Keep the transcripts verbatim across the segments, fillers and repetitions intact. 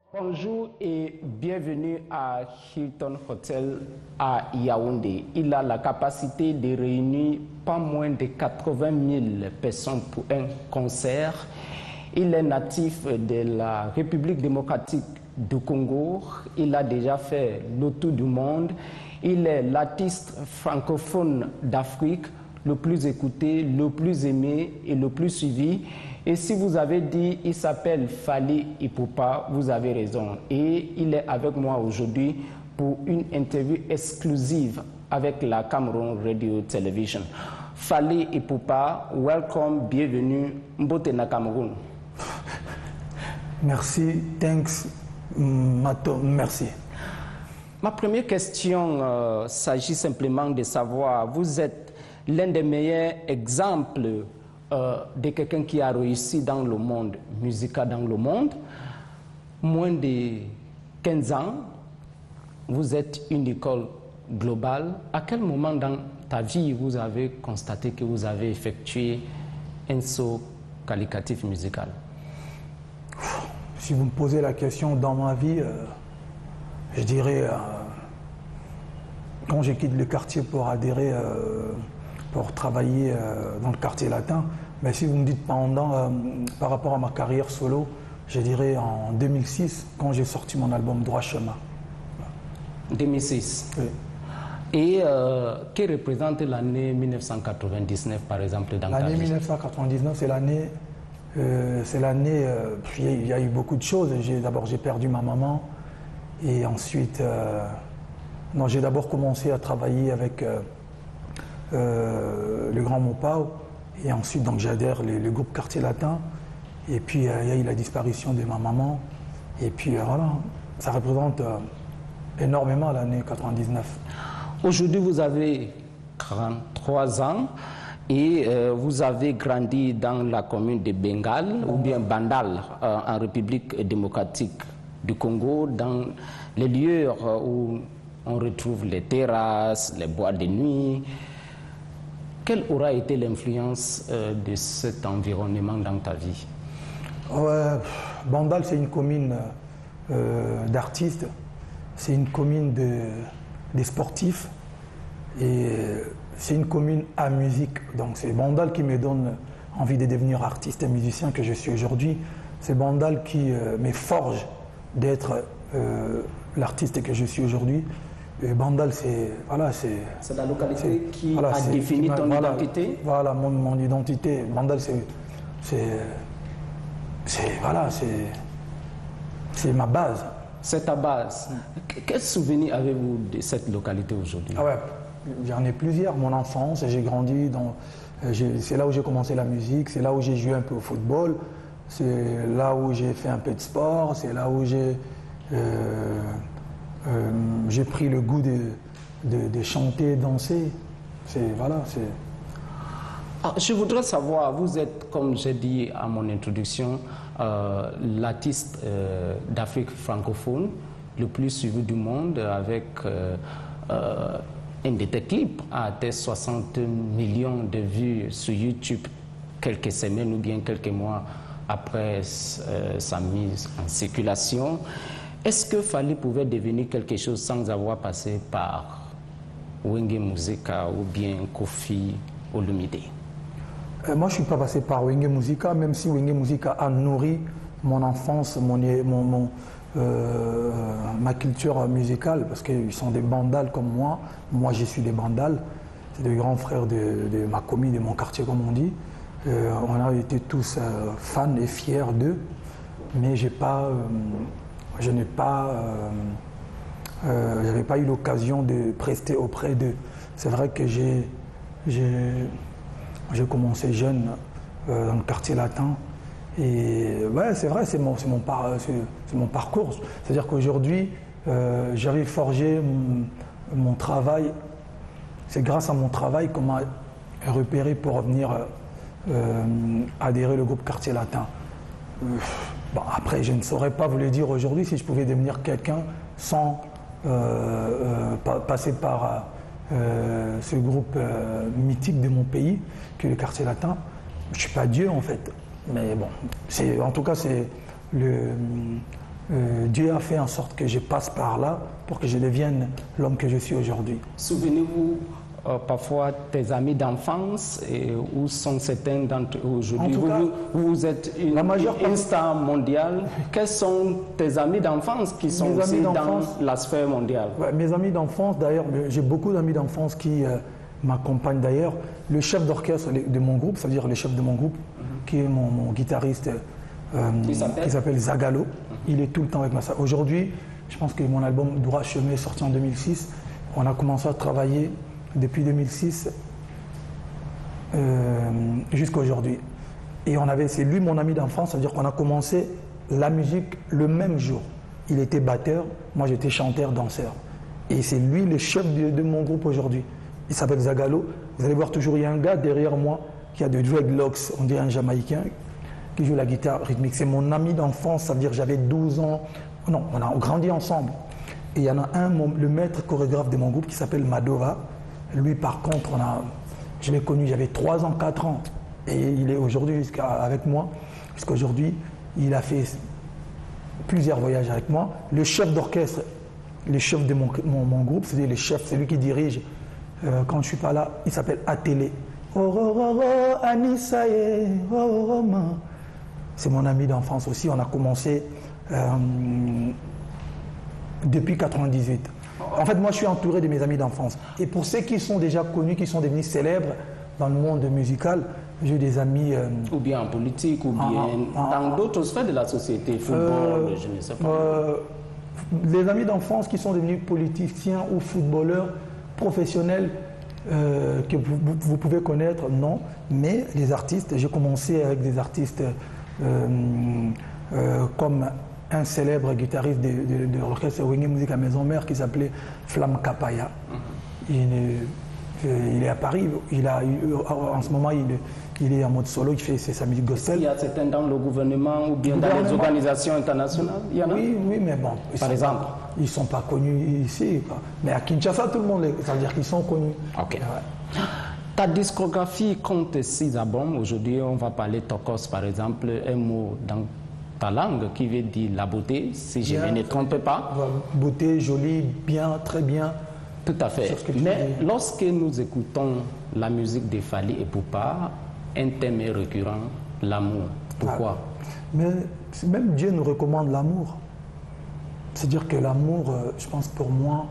Bonjour et bienvenue à Hilton Hotel à Yaoundé. Il a la capacité de réunir pas moins de quatre-vingt mille personnes pour un concert. Il est natif de la République démocratique du Congo. Il a déjà fait le tour du monde. Il est l'artiste francophone d'Afrique le plus écouté, le plus aimé et le plus suivi. Et si vous avez dit il s'appelle Fally Ipupa, vous avez raison. Et il est avec moi aujourd'hui pour une interview exclusive avec la Cameroun Radio Television. Fally Ipupa, welcome, bienvenue, Mbote na Cameroun. Merci, thanks, Mato, merci. Ma première question euh, s'agit simplement de savoir, vous êtes l'un des meilleurs exemples euh, de quelqu'un qui a réussi dans le monde musical, dans le monde. Moins de quinze ans, vous êtes une école globale. À quel moment dans ta vie vous avez constaté que vous avez effectué un saut qualitatif musical? Si vous me posez la question dans ma vie, euh, je dirais euh, quand je quitte le quartier pour adhérer, euh, pour travailler euh, dans le quartier latin, mais si vous me dites pendant, euh, par rapport à ma carrière solo, je dirais en deux mille six, quand j'ai sorti mon album Droit Chemin. deux mille six. Oui. Et euh, que représente l'année mille neuf cent quatre-vingt-dix-neuf, par exemple, dans ta vie? L'année mille neuf cent quatre-vingt-dix-neuf, c'est l'année... Euh, c'est l'année, euh, il y a eu beaucoup de choses. D'abord, j'ai perdu ma maman. Et ensuite, euh, non, j'ai d'abord commencé à travailler avec euh, euh, le Grand Mopao. Et ensuite, donc, j'adhère le, le groupe Quartier Latin. Et puis, euh, il y a eu la disparition de ma maman. Et puis, euh, voilà, ça représente euh, énormément l'année quatre-vingt-dix-neuf. Aujourd'hui, vous avez quarante-trois ans. Et euh, vous avez grandi dans la commune de Bengale, ou bien Bandal, euh, en République démocratique du Congo, dans les lieux euh, où on retrouve les terrasses, les boîtes de nuit. Quelle aura été l'influence euh, de cet environnement dans ta vie? Ouais, Bandal, c'est une commune euh, d'artistes, c'est une commune de, des sportifs. Et c'est une commune à musique, donc c'est Bandal qui me donne envie de devenir artiste et musicien que je suis aujourd'hui. C'est Bandal qui euh, me forge d'être euh, l'artiste que je suis aujourd'hui. Et Bandal, c'est voilà, c'est. C'est la localité qui voilà, a défini qui ton voilà, identité. Voilà mon, mon identité. Bandal, c'est, c'est, c'est voilà, c'est, c'est ma base. C'est ta base. Quel souvenir avez-vous de cette localité aujourd'hui? Ah ouais. J'en ai plusieurs, mon enfance, j'ai grandi dans... C'est là où j'ai commencé la musique, c'est là où j'ai joué un peu au football, c'est là où j'ai fait un peu de sport, c'est là où j'ai euh, euh, j'ai pris le goût de, de, de chanter, danser. C'est voilà, c'est... Ah, je voudrais savoir, vous êtes, comme j'ai dit à mon introduction, euh, l'artiste euh, d'Afrique francophone le plus suivi du monde avec... Euh, euh, un de tes clips a atteint soixante millions de vues sur YouTube quelques semaines ou bien quelques mois après euh, sa mise en circulation. Est-ce que Fally pouvait devenir quelque chose sans avoir passé par Wenge Musica ou bien Koffi Olomide? euh, Moi, je ne suis pas passé par Wenge Musica, même si Wenge Musica a nourri mon enfance, mon, mon, mon Euh, ma culture musicale, parce qu'ils sont des bandals comme moi. Moi, je suis des bandals. C'est des grands frères de, de ma commune, de mon quartier, comme on dit. Euh, on a été tous euh, fans et fiers d'eux, mais j'ai pas, euh, je n'ai pas, euh, euh, j'avais pas eu l'occasion de prester auprès d'eux. C'est vrai que j'ai, j'ai, j'ai commencé jeune euh, dans le quartier latin. Et ouais, c'est vrai, c'est mon, c'est mon, par, c'est, c'est mon parcours. C'est-à-dire qu'aujourd'hui, euh, j'avais forgé mon, mon travail. C'est grâce à mon travail qu'on m'a repéré pour venir euh, adhérer au groupe Quartier Latin. Euh, bon, après, je ne saurais pas vous le dire aujourd'hui si je pouvais devenir quelqu'un sans euh, euh, passer par euh, ce groupe euh, mythique de mon pays, qui est le Quartier Latin. Je ne suis pas Dieu, en fait. Mais bon, en tout cas, c'est le, euh, Dieu a fait en sorte que je passe par là pour que je devienne l'homme que je suis aujourd'hui. Souvenez-vous euh, parfois tes amis d'enfance et où sont certains d'entre eux aujourd'hui? Vous, cas, vous, vous êtes une, la majeure une star mondiale. Quels sont tes amis d'enfance qui sont Mes aussi amis dans la sphère mondiale? Ouais, mes amis d'enfance, d'ailleurs, j'ai beaucoup d'amis d'enfance qui euh, m'accompagnent d'ailleurs. Le chef d'orchestre de mon groupe, c'est-à-dire le chef de mon groupe, mm-hmm. qui est mon, mon guitariste, euh, qui s'appelle Zagalo, mm-hmm. il est tout le temps avec moi. Aujourd'hui, je pense que mon album Droit Chemin est sorti en deux mille six. On a commencé à travailler depuis deux mille six euh, jusqu'à aujourd'hui. Et on avait, c'est lui mon ami d'enfance, c'est-à-dire qu'on a commencé la musique le même jour. Il était batteur, moi j'étais chanteur, danseur. Et c'est lui le chef de, de mon groupe aujourd'hui. Il s'appelle Zagalo. Vous allez voir toujours, il y a un gars derrière moi qui a de dreadlocks, on dirait un Jamaïcain, qui joue la guitare rythmique. C'est mon ami d'enfance, ça veut dire j'avais douze ans. Non, on a grandi ensemble. Et il y en a un, mon, le maître chorégraphe de mon groupe qui s'appelle Madova. Lui, par contre, on a, je l'ai connu, j'avais trois ans, quatre ans. Et il est aujourd'hui avec moi. Jusqu'à aujourd'hui, il a fait plusieurs voyages avec moi. Le chef d'orchestre, le chef de mon, mon, mon groupe, c'est le chef, c'est lui qui dirige. Euh, quand je ne suis pas là, il s'appelle Atélé. Oh, oh, oh, oh, Anissaye, oh, oh, oh, c'est mon ami d'enfance aussi. On a commencé euh, depuis quatre-vingt-dix-huit. En fait, moi, je suis entouré de mes amis d'enfance. Et pour ceux qui sont déjà connus, qui sont devenus célèbres dans le monde musical, j'ai des amis... Euh, ou bien en politique, ou bien ah, ah, dans d'autres sphères de la société, football, euh, je ne sais pas. Euh, les amis d'enfance qui sont devenus politiciens ou footballeurs professionnels euh, que vous, vous pouvez connaître, non. Mais les artistes, j'ai commencé avec des artistes euh, euh, comme un célèbre guitariste de, de, de l'orchestre Wenge Musica Maison Mère qui s'appelait Flamme Kapaya. Il, il est à Paris, il a, en ce moment il, il est en mode solo, il fait sa musique gospel. Il y a certains dans le gouvernement ou bien dans les organisations internationales, il y en a? Oui, oui, mais bon. Par exemple pas, ils ne sont pas connus ici. Quoi. Mais à Kinshasa, tout le monde, ça veut dire qu'ils sont connus. Ok. Ouais. Ta discographie compte six albums. Aujourd'hui, on va parler Tokos, par exemple, un mot dans ta langue qui veut dire la beauté, si je ne me trompe pas. Beauté, jolie, bien, très bien. Tout à fait. Mais lorsque nous écoutons la musique de Fally Ipupa, un thème est récurrent, l'amour. Pourquoi? Ah, mais même Dieu nous recommande l'amour. C'est-à-dire que l'amour, je pense pour moi,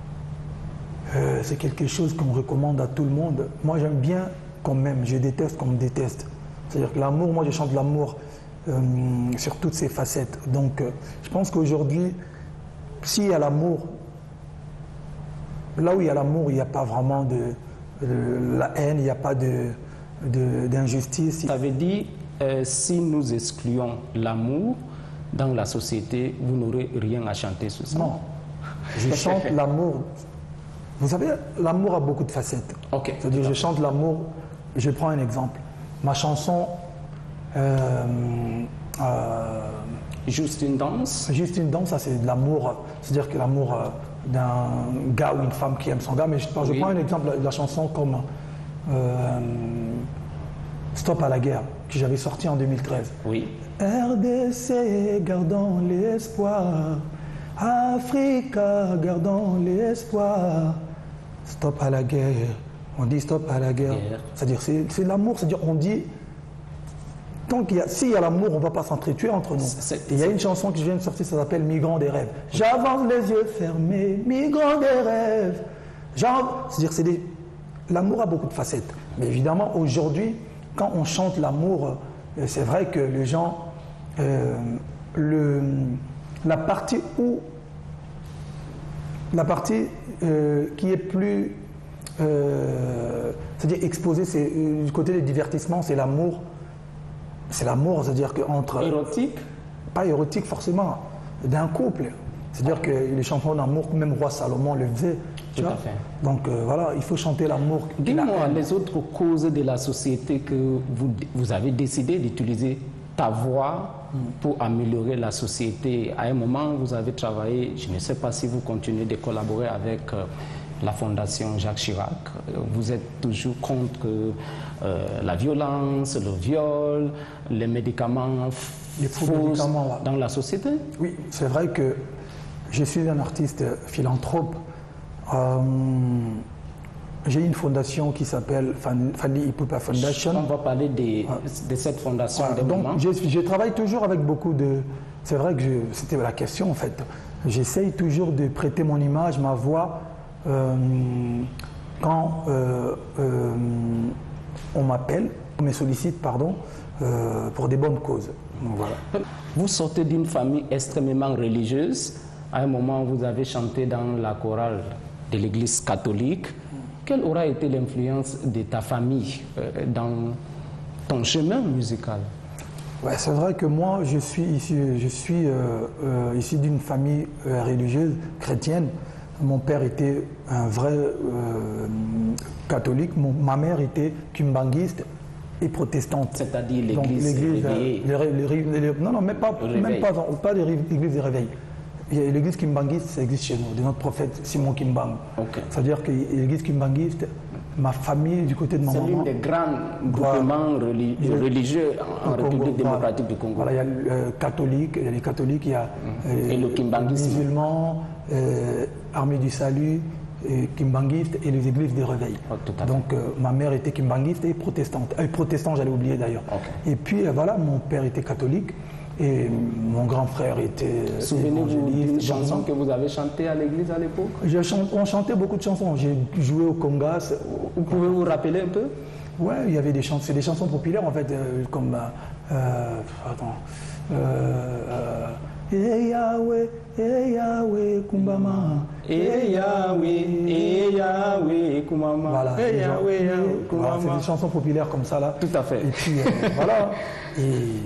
euh, c'est quelque chose qu'on recommande à tout le monde. Moi, j'aime bien qu'on m'aime, je déteste qu'on me déteste. C'est-à-dire que l'amour, moi, je chante l'amour euh, sur toutes ses facettes. Donc, euh, je pense qu'aujourd'hui, s'il y a l'amour, là où il y a l'amour, il n'y a pas vraiment de, de la haine, il n'y a pas d'injustice. Ça veut dire, euh, si nous excluons l'amour dans la société, vous n'aurez rien à chanter sur ça? Non. Je chante l'amour. Vous savez, l'amour a beaucoup de facettes. Okay. C'est-à-dire, je chante l'amour. Je prends un exemple. Ma chanson... Euh, euh, Juste une danse? Juste une danse, ça c'est de l'amour. C'est-à-dire que l'amour... Euh, d'un gars ou une femme qui aime son gars, mais je, je oui. prends un exemple de la chanson comme euh, Stop à la guerre, que j'avais sorti en deux mille treize. Oui. R D C, gardons l'espoir. Africa, gardons l'espoir. Stop à la guerre. On dit stop à la guerre. guerre. C'est-à-dire, c'est l'amour, c'est-à-dire, on dit. Donc, s'il y a l'amour, on ne va pas s'entretuer entre nous. Il y a une chanson que je viens de sortir, ça s'appelle Migrant des rêves. J'avance les yeux fermés, migrant des rêves. C'est-à-dire, c'est des... l'amour a beaucoup de facettes. Mais évidemment, aujourd'hui, quand on chante l'amour, c'est vrai que les gens, euh, le, la partie où, la partie euh, qui est plus, euh, c'est-à-dire exposée, c'est du côté des divertissements, c'est l'amour. C'est l'amour, c'est-à-dire qu'entre... Érotique? Pas érotique forcément, d'un couple. C'est-à-dire que les chansons d'amour, même Roi Salomon le faisait. Tout à fait. Donc euh, voilà, il faut chanter l'amour. Dis-moi les autres causes de la société que vous, vous avez décidé d'utiliser ta voix mm. pour améliorer la société. À un moment, vous avez travaillé, je ne sais pas si vous continuez de collaborer avec... Euh, la Fondation Jacques Chirac. Vous êtes toujours contre euh, la violence, le viol, les médicaments les faux médicaments, là. Dans la société? Oui, c'est vrai que je suis un artiste philanthrope. Euh, j'ai une fondation qui s'appelle Fally Ipupa Foundation. On va parler de, de cette fondation. Voilà, donc je, je travaille toujours avec beaucoup de... C'est vrai que c'était la question en fait. J'essaye toujours de prêter mon image, ma voix, euh, quand euh, euh, on m'appelle, on me sollicite, pardon, euh, pour des bonnes causes. Donc, voilà. Vous sortez d'une famille extrêmement religieuse. À un moment, vous avez chanté dans la chorale de l'église catholique. Quelle aura été l'influence de ta famille euh, dans ton chemin musical? Ouais, c'est vrai que moi, je suis issu, je suis, euh, euh, issu d'une famille euh, religieuse chrétienne. Mon père était un vrai euh, catholique. Mon, ma mère était kimbanguiste et protestante. C'est-à-dire l'église réveillée? Les, les, les, les, non, non, même pas, même pas, pas l'église des réveils. L'église kimbanguiste, ça existe chez nous, de notre prophète Simon Kimbang. Okay. C'est-à-dire que l'église kimbanguiste, ma famille du côté de ma maman... C'est l'une des grands groupements voilà, religieux en, en République Congo, démocratique voilà. du Congo. Voilà, il y a le catholique, il y a les catholiques, il y a mmh. euh, et le kimbanguisme. Les musulmans, euh, Armée du Salut, et kimbanguiste et les églises des réveils. Oh, donc euh, ma mère était kimbanguiste et protestante. Euh, protestant, j'allais oublier d'ailleurs. Okay. Et puis euh, voilà, mon père était catholique. Et mon grand frère était Souvenez-vous d'une chanson que vous avez chantée à l'église à l'époque? On chantait beaucoup de chansons. J'ai joué au congas. Vous pouvez vous rappeler un peu? Ouais, il y avait des chansons, c'est des chansons populaires en fait, euh, comme euh, attends, euh, eh Yahweh, eh Yahweh, Kumbama, eh Yahweh, eh Yahweh, Kumbama, voilà, eh Yahweh, Kumbama. Voilà, c'est des chansons populaires comme ça là. Tout à fait. Et puis euh, voilà. Et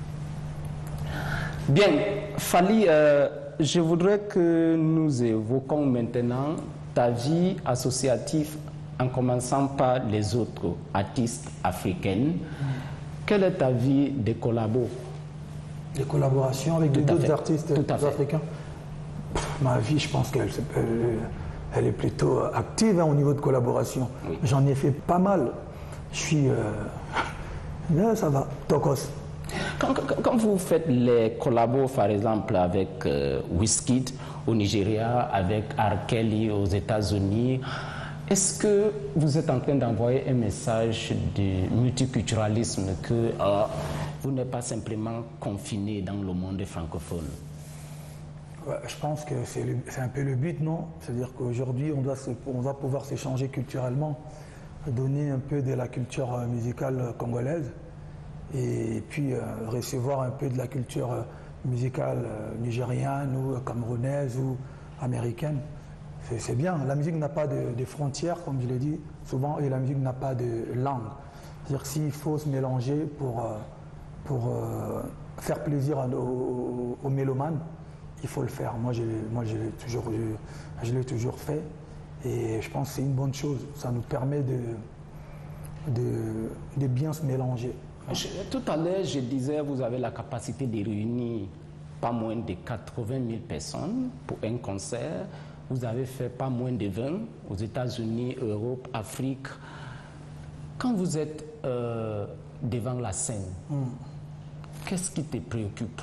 bien, Fally, euh, je voudrais que nous évoquions maintenant ta vie associative en commençant par les autres artistes africaines. Quelle est ta vie de collabo? Des collaborations avec d'autres artistes africains? Ma vie, je pense qu'elle elle est plutôt active hein, au niveau de collaboration. Oui. J'en ai fait pas mal. Je suis... Euh... Là, ça va. Tokos. Quand, quand vous faites les collabos, par exemple, avec euh, Wizkid au Nigeria, avec R. Kelly aux États-Unis, est-ce que vous êtes en train d'envoyer un message de multiculturalisme, que euh, vous n'êtes pas simplement confiné dans le monde francophone? Ouais, je pense que c'est un peu le but, non? C'est-à-dire qu'aujourd'hui, on doit, se, on doit pouvoir s'échanger culturellement, donner un peu de la culture musicale congolaise, et puis euh, recevoir un peu de la culture euh, musicale euh, nigériane ou camerounaise ou américaine. C'est bien. La musique n'a pas de, de frontières, comme je l'ai dit souvent, et la musique n'a pas de langue. C'est-à-dire s'il faut se mélanger pour, euh, pour euh, faire plaisir aux, aux, aux mélomanes, il faut le faire. Moi, je, moi, je l'ai toujours, je, je l'ai toujours fait, et je pense que c'est une bonne chose. Ça nous permet de, de, de bien se mélanger. Je, tout à l'heure, je disais, vous avez la capacité de réunir pas moins de quatre-vingt mille personnes pour un concert. Vous avez fait pas moins de vingt aux États-Unis, Europe, Afrique. Quand vous êtes euh, devant la scène, mm. qu'est-ce qui te préoccupe?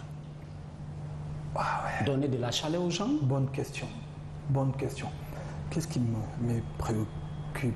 Ah ouais. Donner de la chaleur aux gens? Bonne question. Bonne question. Qu'est-ce qui me, me préoccupe?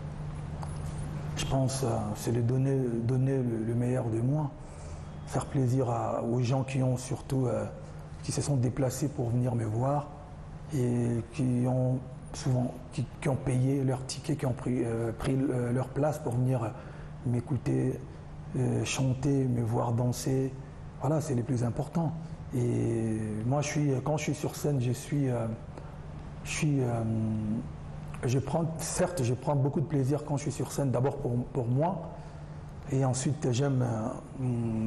Je pense, euh, c'est de donner, donner le, le meilleur de moi, faire plaisir à, aux gens qui ont surtout, euh, qui se sont déplacés pour venir me voir et qui ont souvent, qui, qui ont payé leur ticket, qui ont pris, euh, pris euh, leur place pour venir m'écouter, euh, chanter, me voir danser. Voilà, c'est les plus importants. Et moi, je suis, quand je suis sur scène, je suis, euh, je suis, euh, je prends, certes, je prends beaucoup de plaisir quand je suis sur scène, d'abord pour, pour moi, et ensuite j'aime euh,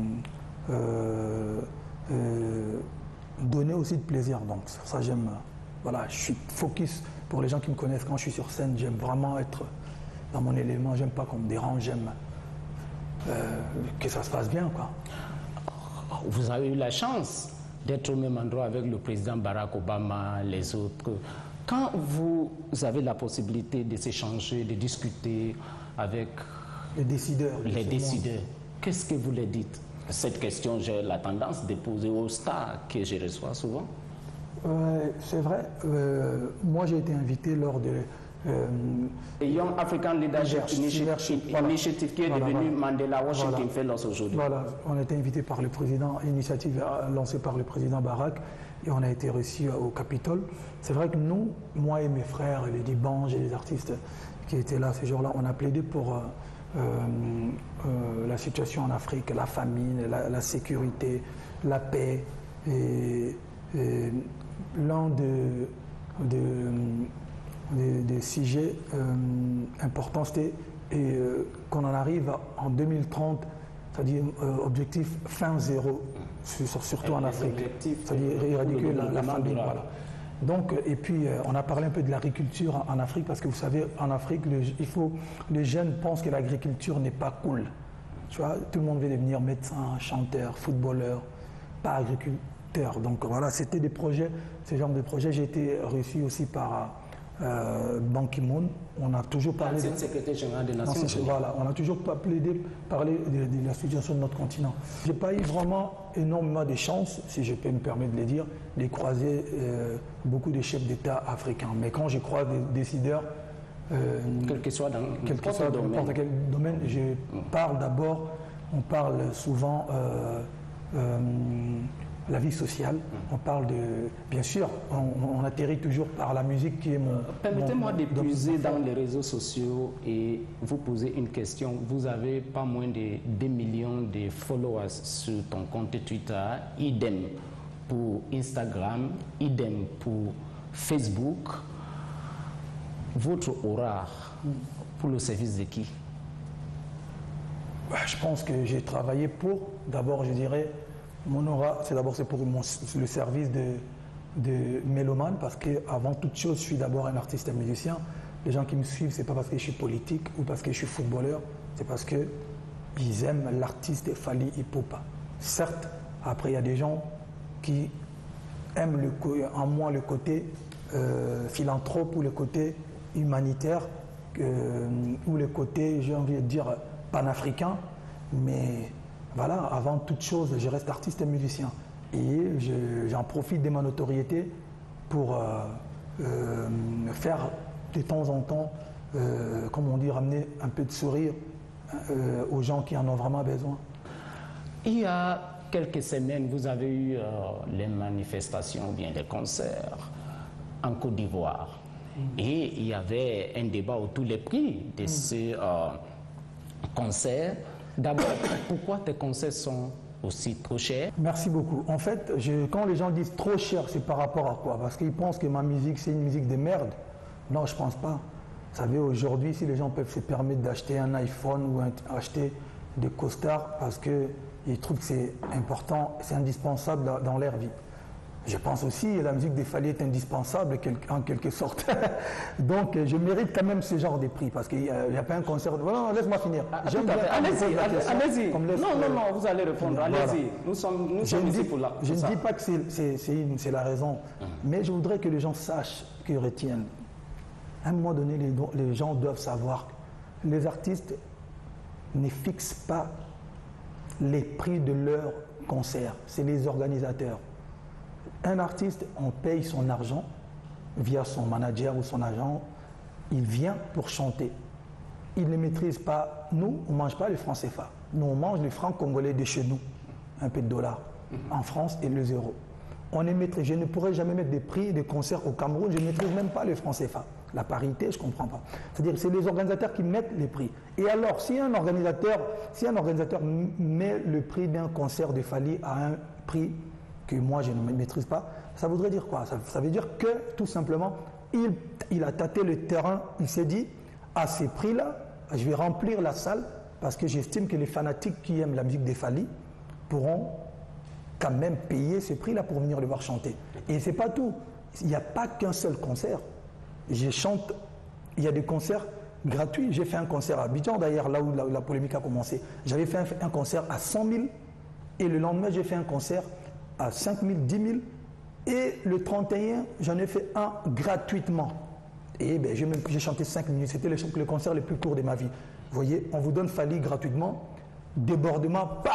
euh, euh, donner aussi de plaisir. Donc sur ça, j'aime, voilà, je suis focus. Pour les gens qui me connaissent, quand je suis sur scène, j'aime vraiment être dans mon élément. J'aime pas qu'on me dérange, j'aime euh, que ça se passe bien, quoi. Vous avez eu la chance d'être au même endroit avec le président Barack Obama, les autres. Quand vous avez la possibilité de s'échanger, de discuter avec les décideurs, les décideurs, qu'est-ce que vous leur dites? Cette question, j'ai la tendance de poser aux stars que je reçois souvent. Euh, c'est vrai. Euh, moi, j'ai été invité lors de... Euh, Young African Leadership Initiative, voilà. Initiative qui est Voilà, devenue voilà. Mandela Washington Voilà. Fellows aujourd'hui. Voilà, on a été invité par le président, initiative lancée par le président Barack, et on a été reçus au Capitole. C'est vrai que nous, moi et mes frères, les Dibanges et les artistes qui étaient là ce jour-là, on a plaidé pour euh, euh, la situation en Afrique, la famine, la, la sécurité, la paix. Et, et l'un de, de, de, des sujets euh, importants, c'était euh, qu'on en arrive en deux mille trente, c'est-à-dire euh, objectif fin zéro, surtout en Afrique, c'est-à-dire éradiquer la, la famine. Voilà. Donc, et puis euh, on a parlé un peu de l'agriculture en, en Afrique, parce que vous savez, en Afrique, le, il faut, les jeunes pensent que l'agriculture n'est pas cool. Tu vois, tout le monde veut devenir médecin, chanteur, footballeur, pas agriculteur. Donc voilà, c'était des projets, ce genre de projets. J'ai été reçu aussi par euh, Ban Ki-moon. On a toujours parlé de... secrétaire général des Nations Unies. Voilà, on a toujours pas plaidé, parlé de, de la situation de notre continent. J'ai pas eu vraiment énormément de chance, si je peux me permettre de le dire, de croiser euh, beaucoup de chefs d'État africains. Mais quand je croise des décideurs, euh, quel que soit dans n'importe quel domaine, je parle d'abord, on parle souvent euh, euh, la vie sociale, on parle de... Bien sûr, on, on atterrit toujours par la musique qui est mon... Permettez-moi d'épuiser dans les réseaux sociaux et vous poser une question. Vous avez pas moins de deux millions de followers sur ton compte Twitter, idem pour Instagram, idem pour Facebook. Votre aura pour le service de qui? Je pense que j'ai travaillé pour, d'abord je dirais, mon aura, c'est d'abord c'est pour mon, le service de, de mélomane, parce qu'avant toute chose, je suis d'abord un artiste et un musicien. Les gens qui me suivent, c'est pas parce que je suis politique ou parce que je suis footballeur, c'est parce qu'ils aiment l'artiste Fally Ipupa. Certes, après il y a des gens qui aiment le, en moi le côté euh, philanthrope ou le côté humanitaire euh, ou le côté, j'ai envie de dire, panafricain, mais voilà, avant toute chose, je reste artiste et musicien. Et j'en profite de ma notoriété pour euh, euh, faire de temps en temps, euh, comme on dit, ramener un peu de sourire euh, aux gens qui en ont vraiment besoin. Il y a quelques semaines, vous avez eu euh, les manifestations ou bien les concerts en Côte d'Ivoire. Mmh. Et il y avait un débat autour des prix de mmh. ces euh, concerts. D'abord, pourquoi tes concerts sont aussi trop chers? Merci beaucoup. En fait, je, quand les gens disent trop cher, c'est par rapport à quoi? Parce qu'ils pensent que ma musique, c'est une musique de merde. Non, je ne pense pas. Vous savez, aujourd'hui, si les gens peuvent se permettre d'acheter un iPhone ou un, acheter des costards parce qu'ils trouvent que c'est important, c'est indispensable dans, dans leur vie. Je pense aussi que la musique des Fally est indispensable en quelque sorte. Donc je mérite quand même ce genre de prix parce qu'il n'y a, a pas un concert. Voilà, laisse-moi finir. Allez-y, allez-y. Non, non, non, vous allez répondre. Allez-y. Voilà. Nous sommes, nous sommes ici pour là. Je ne dis pas que c'est la raison, mmh. mais je voudrais que les gens sachent, qu'ils retiennent. À un moment donné, les, les gens doivent savoir que les artistes ne fixent pas les prix de leurs concerts. C'est les organisateurs. Un artiste, on paye son argent via son manager ou son agent, il vient pour chanter. Il ne maîtrise pas, nous, on ne mange pas les francs C F A. Nous, on mange les francs congolais de chez nous, un peu de dollars, en France et les euros. On ne maîtrise, je ne pourrais jamais mettre des prix de concerts au Cameroun, je ne maîtrise même pas les francs C F A. La parité, je ne comprends pas. C'est-à-dire que c'est les organisateurs qui mettent les prix. Et alors, si un organisateur, si un organisateur met le prix d'un concert de Fally à un prix que moi je ne maîtrise pas, ça voudrait dire quoi? ça, ça veut dire que tout simplement, il, il a tâté le terrain, il s'est dit, à ces prix-là, je vais remplir la salle parce que j'estime que les fanatiques qui aiment la musique des Fally pourront quand même payer ce prix-là pour venir le voir chanter. Et c'est pas tout, il n'y a pas qu'un seul concert. Je chante, il y a des concerts gratuits. J'ai fait un concert à Abidjan, d'ailleurs là où la, la polémique a commencé. J'avais fait un, un concert à cent mille et le lendemain j'ai fait un concert à cinq mille, dix mille, et le trente et un, j'en ai fait un gratuitement. Et ben, j'ai chanté cinq minutes, c'était le, le concert le plus court de ma vie. Vous voyez, on vous donne Fally gratuitement, débordement, bah,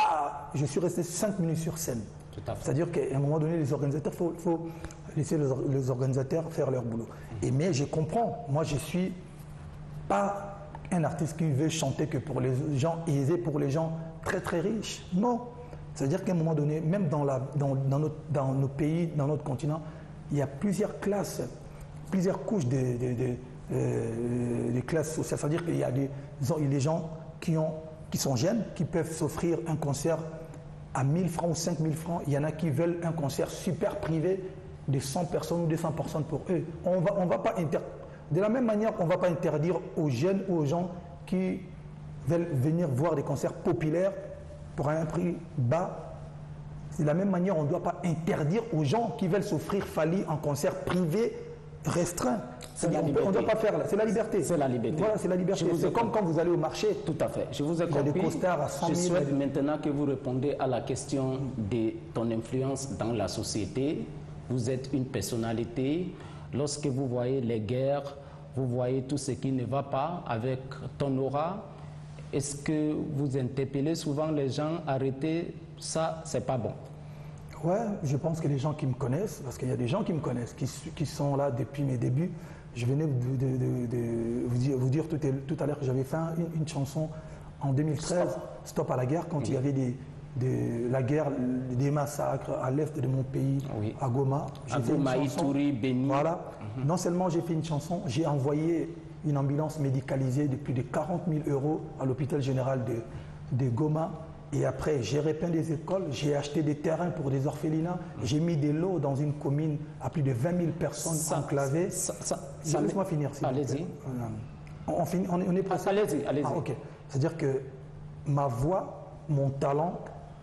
je suis resté cinq minutes sur scène. C'est-à-dire qu'à un moment donné, les organisateurs, il faut, faut laisser les, les organisateurs faire leur boulot. Et mais je comprends, moi je suis pas un artiste qui veut chanter que pour les gens aisés, pour les gens très très riches. Non. C'est-à-dire qu'à un moment donné, même dans, la, dans, dans, notre, dans nos pays, dans notre continent, il y a plusieurs classes, plusieurs couches de, de, de, euh, de classes sociales. C'est-à-dire qu'il y a des, des gens qui, ont, qui sont jeunes, qui peuvent s'offrir un concert à mille francs ou cinq mille francs. Il y en a qui veulent un concert super privé de cent personnes ou deux cents personnes pour eux. On va, on va pas inter... De la même manière, on ne va pas interdire aux jeunes ou aux gens qui veulent venir voir des concerts populaires pour un prix bas. De la même manière, on ne doit pas interdire aux gens qui veulent s'offrir Fally en concert privé restreint. On ne doit pas faire là. C'est la liberté. C'est la liberté. Voilà, c'est la liberté. C'est comme quand vous allez au marché. Tout à fait. Je vous ai compris. Il y a des costards à cent mille. Je souhaite maintenant que vous répondez à la question de ton influence dans la société. Vous êtes une personnalité. Lorsque vous voyez les guerres, vous voyez tout ce qui ne va pas avec ton aura. Est-ce que vous interpellez souvent les gens, arrêtez, ça, c'est pas bon? Ouais, je pense que les gens qui me connaissent, parce qu'il y a des gens qui me connaissent, qui, qui sont là depuis mes débuts. Je venais de, de, de, de vous dire, vous dire tout, tout à l'heure que j'avais fait une, une chanson en deux mille treize, Stop, Stop à la guerre, quand oui. il y avait des, des, la guerre, des massacres à l'est de mon pays, oui. à Goma. À Goma, Ituri, Béni. Voilà. Mm-hmm. Non seulement j'ai fait une chanson, j'ai envoyé une ambulance médicalisée de plus de quarante mille euros à l'hôpital général de, de Goma. Et après, j'ai repeint des écoles, j'ai acheté des terrains pour des orphelinats, j'ai mis des lots dans une commune à plus de vingt mille personnes ça, enclavées. Ça, ça, ça, Laisse-moi finir. Allez-y. On, on, on, on est pressé. Allez-y, allez-y. Ah, okay. C'est-à-dire que ma voix, mon talent,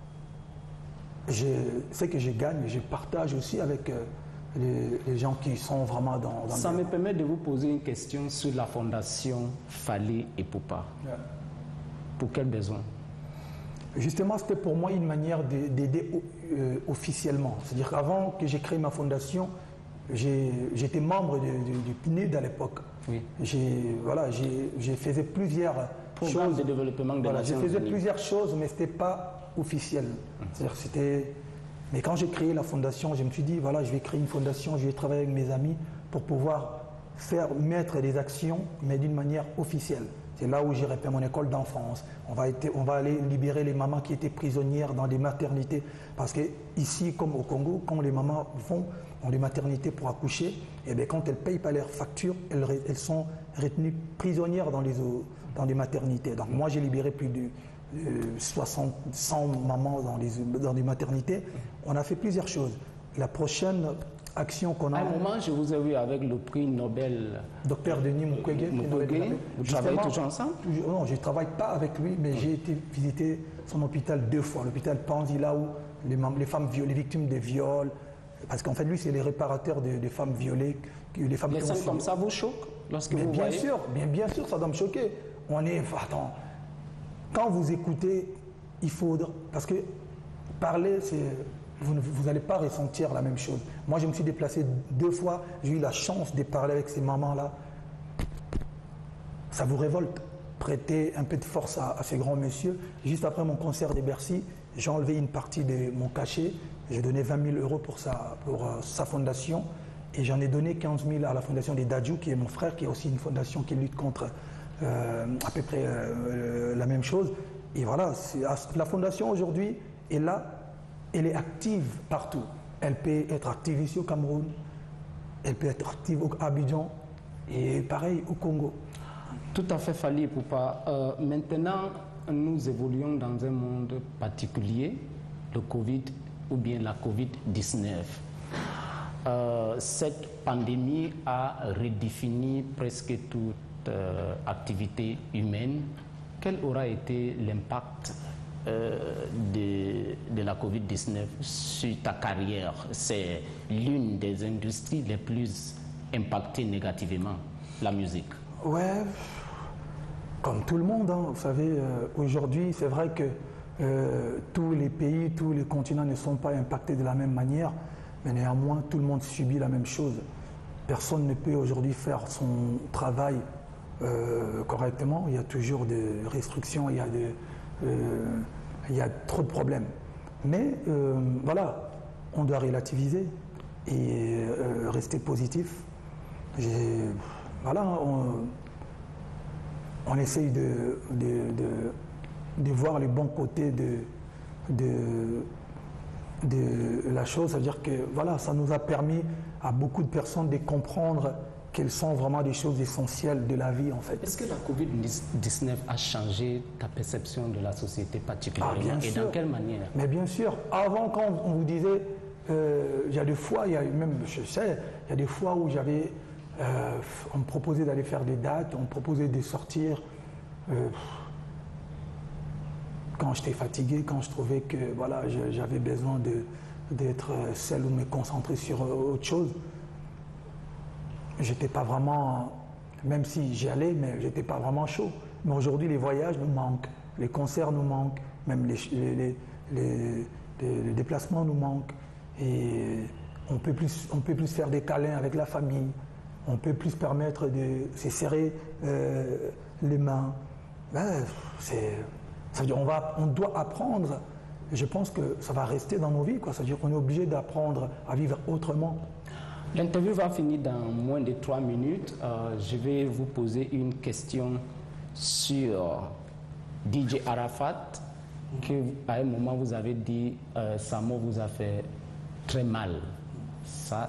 c'est que je gagne, je partage aussi avec euh, les, les gens qui sont vraiment dans... dans ça me permet de vous poser une question sur la fondation Fally Ipupa. Yeah. Pour quel besoin? Justement, c'était pour moi une manière d'aider euh, officiellement. C'est-à-dire qu'avant que j'ai créé ma fondation, j'étais membre de, de, du P N U D à l'époque. Oui. Voilà, j'ai fait plusieurs Programme choses. de développement de voilà, Nations J'ai fait Unies. plusieurs choses, mais ce n'était pas officiel. C'est-à-dire c'était... Mais quand j'ai créé la fondation, je me suis dit, voilà, je vais créer une fondation, je vais travailler avec mes amis pour pouvoir faire mettre des actions, mais d'une manière officielle. C'est là où j'ai repris mon école d'enfance. On va, être, on va aller libérer les mamans qui étaient prisonnières dans des maternités. Parce que ici, comme au Congo, quand les mamans vont dans des maternités pour accoucher, et bien quand elles ne payent pas leurs factures, elles, elles sont retenues prisonnières dans, les, dans des maternités. Donc moi, j'ai libéré plus de euh, soixante, cent mamans dans, les, dans des maternités. On a fait plusieurs choses. La prochaine... action qu'on a. À un moment, je vous ai vu avec le prix Nobel. Docteur Denis Mukwege. Vous travaillez toujours ensemble? Non, je ne travaille pas avec lui, mais oui. j'ai été visiter son hôpital deux fois. L'hôpital Panzi, là où les, les femmes violées, les victimes de viols. Parce qu'en fait, lui, c'est les réparateurs de, de femmes violées. Les femmes les scènes comme ça vous choquent lorsque mais vous bien voyez? sûr, bien, bien sûr, ça doit me choquer. On est. Attends. Quand vous écoutez, il faut. Parce que parler, c'est. Vous n'allez pas ressentir la même chose. Moi, je me suis déplacé deux fois. J'ai eu la chance de parler avec ces mamans-là. Ça vous révolte. Prêtez un peu de force à, à ces grands messieurs. Juste après mon concert de Bercy, j'ai enlevé une partie de mon cachet. J'ai donné vingt mille euros pour sa, pour, uh, sa fondation. Et j'en ai donné quinze mille à la fondation des Dadju, qui est mon frère, qui est aussi une fondation qui lutte contre euh, à peu près euh, la même chose. Et voilà, la fondation aujourd'hui est là. Elle est active partout. Elle peut être active ici au Cameroun, elle peut être active au Abidjan et pareil au Congo. Tout à fait, Fally Ipupa. Euh, maintenant, nous évoluons dans un monde particulier, le Covid ou bien la covid dix-neuf. Euh, cette pandémie a redéfini presque toute euh, activité humaine. Quel aura été l'impact Euh, de, de la covid dix-neuf sur ta carrière? C'est l'une des industries les plus impactées négativement, la musique. Ouais, comme tout le monde, hein. Vous savez, euh, aujourd'hui, c'est vrai que euh, tous les pays, tous les continents ne sont pas impactés de la même manière, mais néanmoins, tout le monde subit la même chose. Personne ne peut aujourd'hui faire son travail euh, correctement. Il y a toujours des restrictions, il y a des... Euh, il y a trop de problèmes. Mais euh, voilà, on doit relativiser et euh, rester positif. Voilà, on, on essaye de, de, de, de voir les bons côtés de, de, de la chose. C'est-à-dire que voilà, ça nous a permis à beaucoup de personnes de comprendre quelles sont vraiment des choses essentielles de la vie en fait. Est-ce que la covid dix-neuf a changé ta perception de la société particulièrement? Ah, bien et sûr. dans quelle manière? Mais bien sûr, avant quand on vous disait, euh, il y a des fois, il y a même, je sais, il y a des fois où j'avais, euh, on me proposait d'aller faire des dates, on me proposait de sortir. Euh, quand j'étais fatigué, quand je trouvais que voilà, j'avais besoin d'être seul ou de me concentrer sur autre chose. J'étais pas vraiment, même si j'y allais, mais j'étais pas vraiment chaud. Mais aujourd'hui, les voyages nous manquent, les concerts nous manquent, même les, les, les, les, les déplacements nous manquent. Et on peut plus, on peut plus faire des câlins avec la famille, on peut plus permettre de se serrer euh, les mains. Ben, c'est, ça veut dire on va, on doit apprendre. Et je pense que ça va rester dans nos vies, quoi. Ça veut dire qu'on est obligé d'apprendre à vivre autrement. L'interview va finir dans moins de trois minutes. Euh, je vais vous poser une question sur D J Arafat, que à un moment vous avez dit euh, sa mort vous a fait très mal. Ça,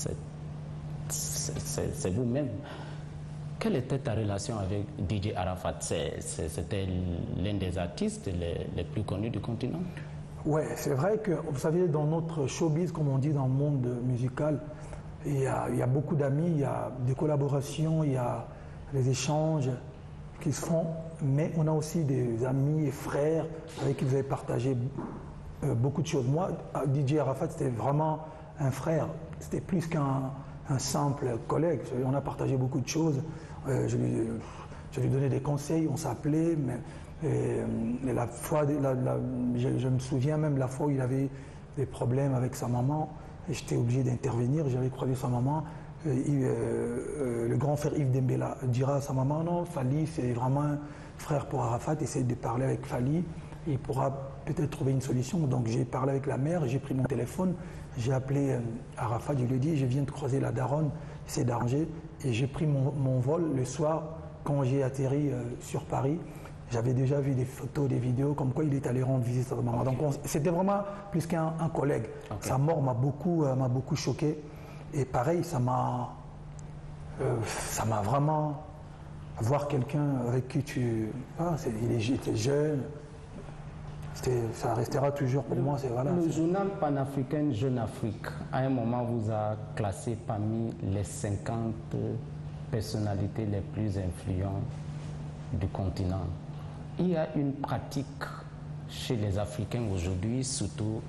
c'est vous-même. Quelle était ta relation avec D J Arafat? C'était l'un des artistes les, les plus connus du continent. Ouais, c'est vrai que, vous savez, dans notre showbiz, comme on dit dans le monde musical, il y a, il y a beaucoup d'amis, il y a des collaborations, il y a des échanges qui se font, mais on a aussi des amis et frères avec qui vous avez partagé euh, beaucoup de choses. Moi, D J Arafat, c'était vraiment un frère, c'était plus qu'un un simple collègue. On a partagé beaucoup de choses, euh, je, lui, je lui donnais des conseils, on s'appelait, mais et, et la fois, la, la, je, je me souviens même la fois où il avait des problèmes avec sa maman, et j'étais obligé d'intervenir, j'avais croisé sa maman. Euh, il, euh, euh, le grand frère Yves Dembélé dira à sa maman, non, Fally, c'est vraiment un frère pour Arafat, essaye de parler avec Fally, il pourra peut-être trouver une solution. Donc j'ai parlé avec la mère, j'ai pris mon téléphone, j'ai appelé euh, Arafat, je lui ai dit, je viens de croiser la daronne, c'est d'Angers, et j'ai pris mon, mon vol le soir quand j'ai atterri euh, sur Paris. J'avais déjà vu des photos, des vidéos, comme quoi il est allé rendre visite à sa maman. Okay. Donc c'était vraiment plus qu'un un collègue. Okay. Sa mort m'a beaucoup, euh, m'a beaucoup choqué. Et pareil, ça m'a, euh, ça m'a vraiment voir quelqu'un avec qui tu, ah, est, il est, était jeune. Ça restera toujours pour le, moi. Voilà, le journal panafricain Jeune Afrique, à un moment, vous a classé parmi les cinquante personnalités les plus influentes du continent. Il y a une pratique chez les Africains aujourd'hui, surtout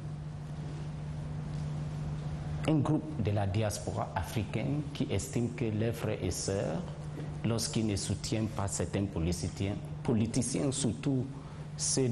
un groupe de la diaspora africaine qui estime que leurs frères et sœurs, lorsqu'ils ne soutiennent pas certains politiciens, politiciens surtout ceux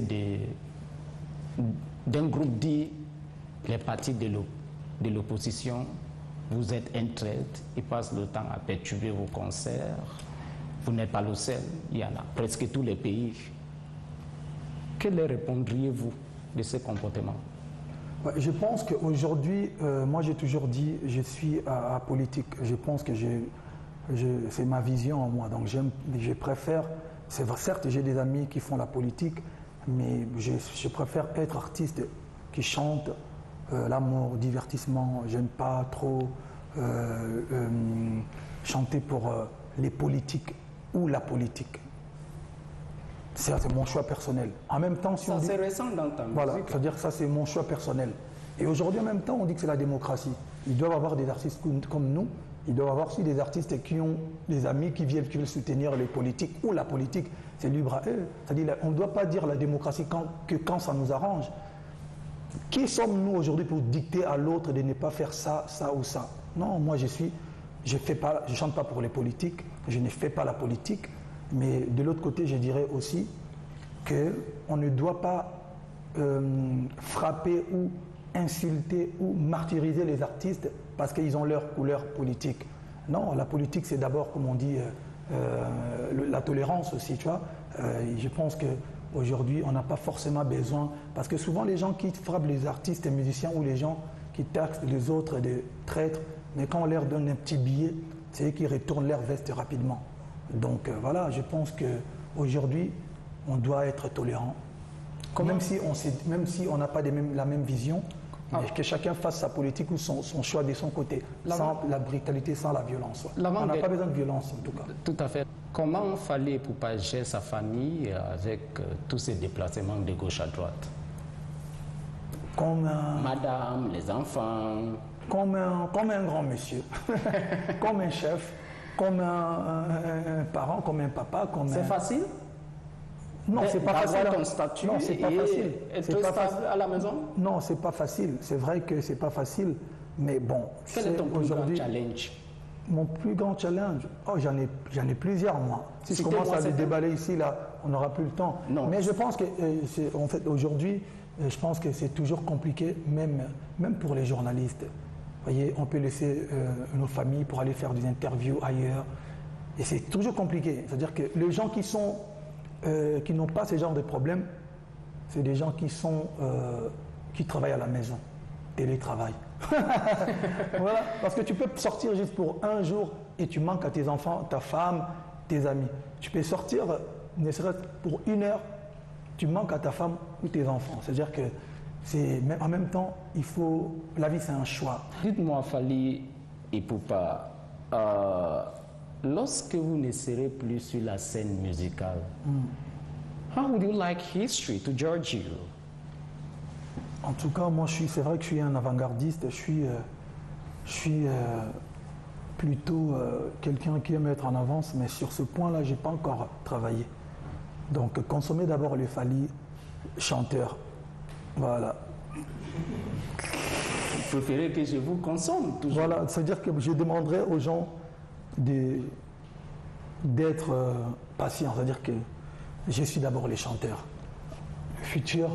d'un groupe dit les partis de l'opposition, vous êtes un traître, ils passent le temps à perturber vos concerts, vous n'êtes pas le seul, il y en a presque tous les pays. Que leur répondriez-vous de ce comportement? Je pense qu'aujourd'hui, euh, moi j'ai toujours dit, je suis apolitique. Je pense que c'est ma vision en moi. Donc je préfère, c'est vrai, certes j'ai des amis qui font la politique, mais je, je préfère être artiste qui chante euh, l'amour, le divertissement. J'aime pas trop euh, euh, chanter pour euh, les politiques ou la politique. C'est mon choix personnel. En même temps, si ça, on dit... c'est récent dans ta musique. Voilà, c'est-à-dire que ça, c'est mon choix personnel. Et aujourd'hui, en même temps, on dit que c'est la démocratie. Ils doivent avoir des artistes comme nous. Ils doivent avoir aussi des artistes qui ont des amis qui viennent, qui veulent soutenir les politiques ou la politique. C'est libre à eux. C'est-à-dire qu'on ne doit pas dire la démocratie quand, que quand ça nous arrange. Qui sommes-nous aujourd'hui pour dicter à l'autre de ne pas faire ça, ça ou ça? Non, moi, je suis... Je ne chante pas pour les politiques. Je ne fais pas la politique. Mais de l'autre côté, je dirais aussi qu'on ne doit pas euh, frapper ou insulter ou martyriser les artistes parce qu'ils ont leur couleur politique. Non, la politique, c'est d'abord, comme on dit, euh, euh, la tolérance aussi, tu vois. Euh, je pense que Aujourd'hui, on n'a pas forcément besoin, parce que souvent les gens qui frappent les artistes et musiciens ou les gens qui taxent les autres des traîtres, mais quand on leur donne un petit billet, c'est eux qui retournent leur veste rapidement. Donc euh, voilà, je pense qu'aujourd'hui, on doit être tolérant. Même si on sait, même si on n'a pas des mêmes, la même vision, ah. que chacun fasse sa politique ou son, son choix de son côté, la sans la brutalité, sans la violence. La on n'a pas besoin de violence en tout cas. Tout à fait. Comment fallait pour pas gérer sa famille avec euh, tous ces déplacements de gauche à droite? Comme un, Madame, les enfants. Comme un, comme un grand monsieur, comme un chef, comme un, un, un parent, comme un papa. C'est facile? Non, c'est pas facile. Ton statut non, c'est pas facile. C'est pas facile à la maison? Non, c'est pas facile. C'est vrai que c'est pas facile, mais bon. Quel est ton plus grand challenge? Mon plus grand challenge, oh, j'en ai, j'en ai plusieurs moi. Si je commence à le déballer ici, là, on n'aura plus le temps. Non. Mais je pense que, euh, en fait, aujourd'hui, euh, je pense que c'est toujours compliqué, même, même pour les journalistes. Vous voyez, on peut laisser euh, nos familles pour aller faire des interviews ailleurs, et c'est toujours compliqué. C'est-à-dire que les gens qui sont, euh, qui n'ont pas ce genre de problèmes, c'est des gens qui sont, euh, qui travaillent à la maison, télétravail. Voilà, parce que tu peux sortir juste pour un jour et tu manques à tes enfants, ta femme, tes amis. Tu peux sortir, ne serait-ce pour une heure, tu manques à ta femme ou tes enfants. C'est-à-dire que c'est, en même temps, il faut, la vie c'est un choix. Dites-moi, Fally Ipupa, euh, lorsque vous ne serez plus sur la scène musicale, mm. how would you like history to judge you? En tout cas, moi, je suis, c'est vrai que je suis un avant-gardiste. Je suis, euh, je suis euh, plutôt euh, quelqu'un qui aime être en avance, mais sur ce point-là, je n'ai pas encore travaillé. Donc, consommer d'abord le Fally chanteur. Voilà. Vous préférez que je vous consomme toujours? Voilà, c'est-à-dire que je demanderai aux gens de, d'être euh, patients. C'est-à-dire que je suis d'abord les chanteurs. Le futur,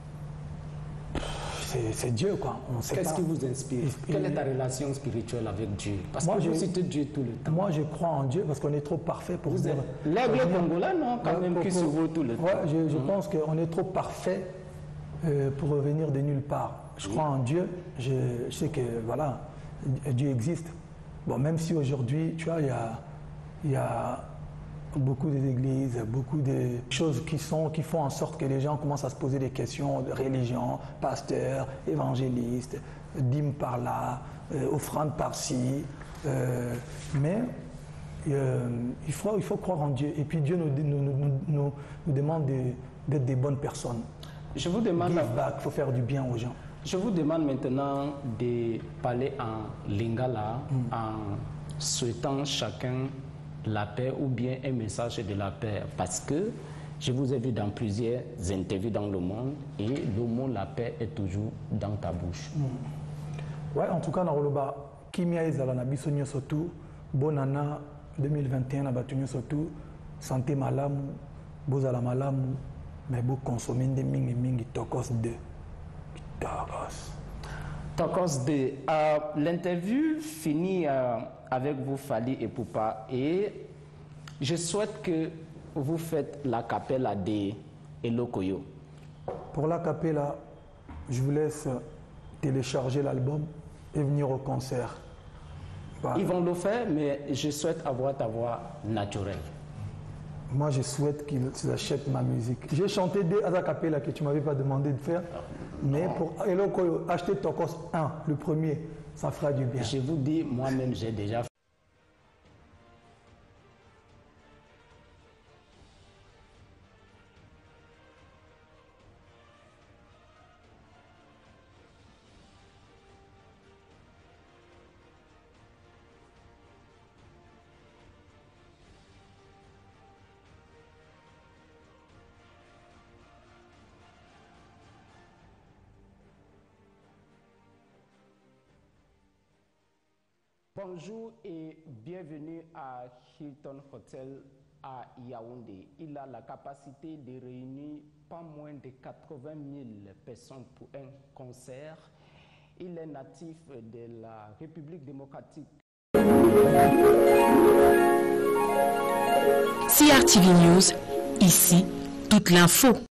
c'est Dieu, quoi. Qu'est-ce qui vous inspire? Et, Quelle est ta relation spirituelle avec Dieu? Parce moi, que vous citez Dieu tout le temps. Moi, je crois en Dieu parce qu'on est trop parfait pour vous. L'aigle congolais, non, quand ouais, même, pour, qui se vaut tout le temps. Ouais, je, je mmh. pense qu'on est trop parfait euh, pour revenir de nulle part. Je crois en Dieu. Je, je sais que, voilà, Dieu existe. Bon, même si aujourd'hui, tu vois, il y a, y a beaucoup d'églises, beaucoup de choses qui, sont, qui font en sorte que les gens commencent à se poser des questions de religion, pasteur, évangéliste, dîme par là, euh, offrande par-ci. Euh, mais euh, il, faut, il faut croire en Dieu. Et puis Dieu nous, nous, nous, nous, nous demande d'être de, des bonnes personnes. Je vous demande... Give back, il faut faire du bien aux gens. Je vous demande maintenant de parler en lingala, mm. en souhaitant chacun la paix ou bien un message de la paix, parce que je vous ai vu dans plusieurs interviews dans le monde et le mot la paix est toujours dans ta bouche. Mm. Ouais, en tout cas, Naroloba, Kimia ezala na biso nyonso tu, bonana deux mille vingt et un na batu nyonso tu, santé malamu, bozala malamu, mais bo consommer nde mingi mingi tokos deux. Tokos. Tokos deux. Euh, L'interview finit euh, avec vous, Fally Ipupa, et je souhaite que vous faites la cappella de Elokoyo. Pour la cappella, je vous laisse télécharger l'album et venir au concert. Voilà. Ils vont le faire, mais je souhaite avoir ta voix naturelle. Moi, je souhaite qu'ils achètent ma musique. J'ai chanté des a cappella que tu ne m'avais pas demandé de faire, mais pour Elokoyo, acheter Tokos un, le premier, ça fera du bien. Je vous dis, moi-même, j'ai déjà fait. Bonjour et bienvenue à Hilton Hotel à Yaoundé. Il a la capacité de réunir pas moins de quatre-vingt mille personnes pour un concert. Il est natif de la République démocratique. C R T V News, ici, toute l'info.